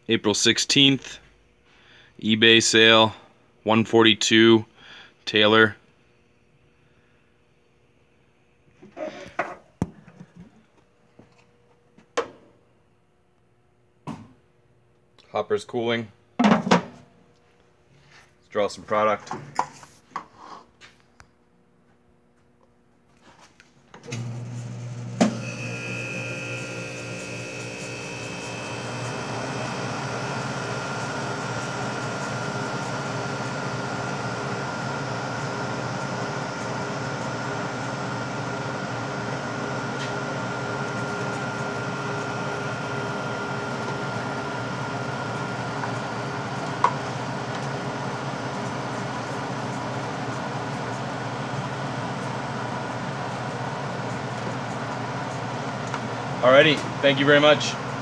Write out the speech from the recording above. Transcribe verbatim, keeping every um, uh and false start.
April sixteenth, eBay sale, one forty-two, Taylor. Hopper's cooling. Let's draw some product. Alrighty, thank you very much.